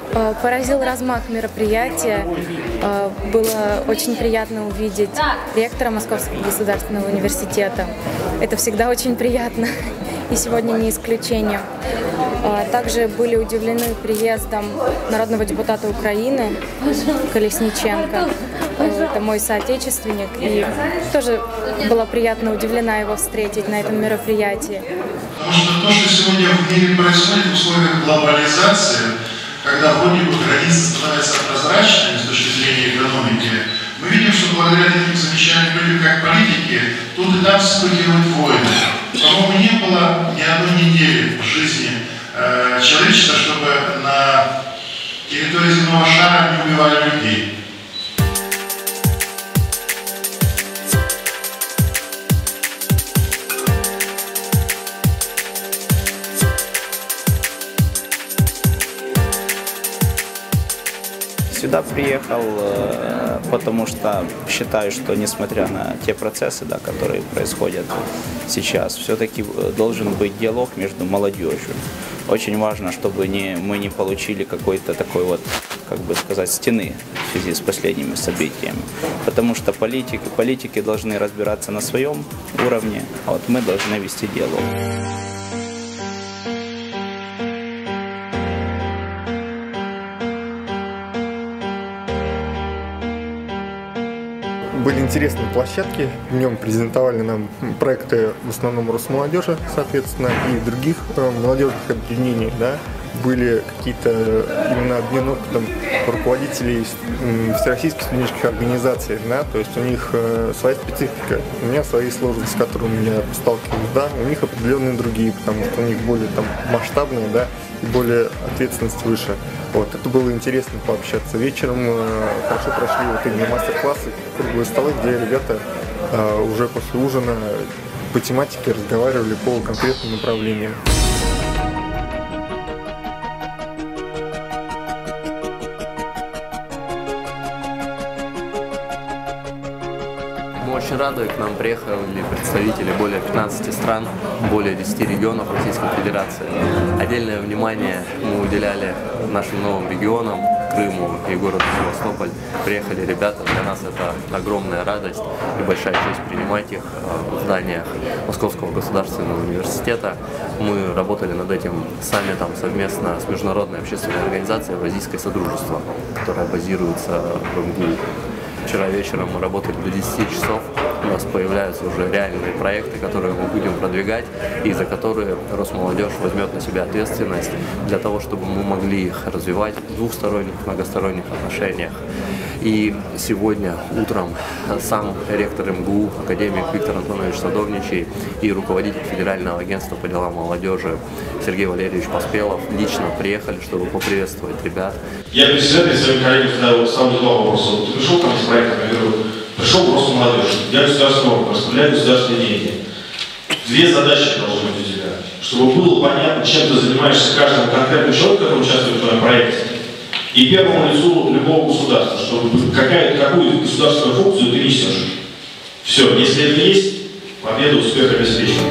Поразил размах мероприятия. Было очень приятно увидеть ректора Московского государственного университета. Это всегда очень приятно, и сегодня не исключение. Также были удивлены приездом народного депутата Украины Колесниченко. Это мой соотечественник, и тоже была приятно удивлена его встретить на этом мероприятии. Потому что то, что сегодня в мире происходит в условиях глобализации, когда вроде бы границы становятся прозрачными с точки зрения экономики, мы видим, что благодаря таким замечательным людям, как политики, тут и там вспыхивают войны. По-моему, не было ни одной недели в жизни человечества, чтобы на территории земного шара не убивали людей. Сюда приехал, потому что считаю, что несмотря на те процессы, да, которые происходят сейчас, все-таки должен быть диалог между молодежью. Очень важно, чтобы мы не получили какой-то такой вот, как бы сказать, стены в связи с последними событиями. Потому что политики должны разбираться на своем уровне, а вот мы должны вести диалог. Были интересные площадки, в нем презентовали нам проекты в основном Росмолодежи, соответственно, и других молодежных объединений, да. Были какие-то именно обмен опытом руководителей всероссийских студенческих организаций, да, то есть у них своя специфика, у меня свои сложности, с которыми я сталкиваюсь, да, у них определенные другие, потому что у них более там масштабные, да, и более ответственность выше. Вот, это было интересно пообщаться. Вечером хорошо прошли вот именно мастер-классы, круглые столы, где ребята уже после ужина по тематике разговаривали по конкретным направлениям. Мы очень рады, к нам приехали представители более 15 стран, более 10 регионов Российской Федерации. Отдельное внимание мы уделяли нашим новым регионам, Крыму и городу Севастополь. Приехали ребята, для нас это огромная радость и большая честь принимать их в зданиях Московского государственного университета. Мы работали над этим саммитом совместно с международной общественной организацией Евразийское содружество, которая базируется в МГУ. Вчера вечером мы работали до 10 часов, у нас появляются уже реальные проекты, которые мы будем продвигать и за которые Росмолодежь возьмет на себя ответственность для того, чтобы мы могли их развивать в двухсторонних, многосторонних отношениях. И сегодня утром сам ректор МГУ, академик Виктор Антонович Садовничий и руководитель Федерального агентства по делам молодежи Сергей Валерьевич Поспелов лично приехали, чтобы поприветствовать ребят. Я перед своими коллегами задал два вопроса. Ты пришел ко мне с проектом, я говорю, пришел в Росмолодежь, я государственный орган, распределяю государственные деньги. Две задачи должны быть у тебя. Чтобы было понятно, чем ты занимаешься каждому конкретному человеку, который участвует в твоем проекте. И первому лицу любого государства, чтобы какую государственную функцию ты несешь. Все, если это есть, победа, успех обеспечен.